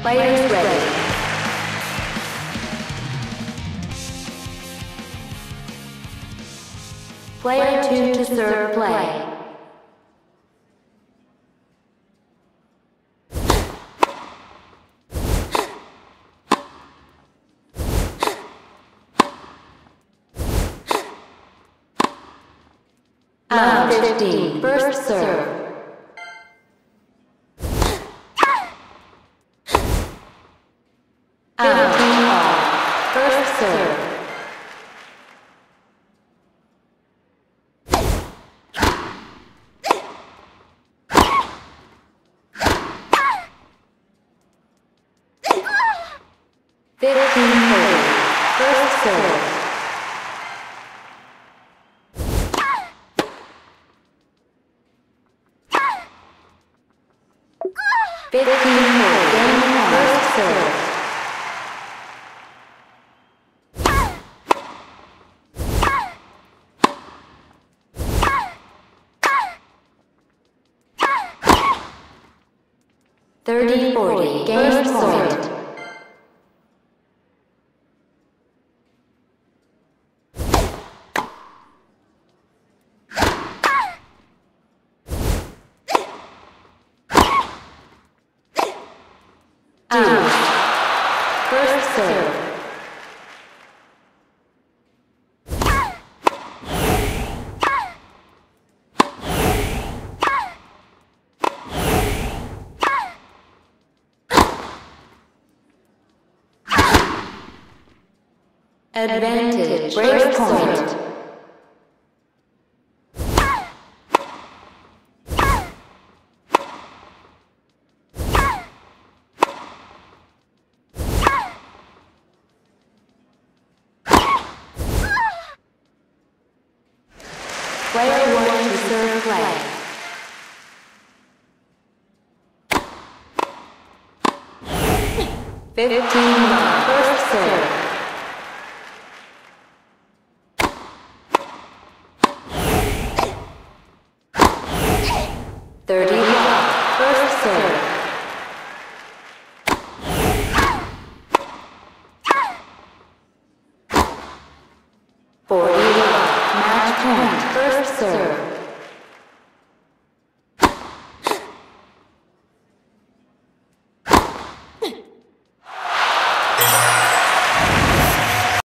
Players ready. Player 2 to serve play. Round 15, first serve. First serve. First serve. 15-30, first serve. 30-40, game point. First serve. Advantage. Break point. Player 1 to serve play. First serve. 30, first serve. 40, match point, first serve.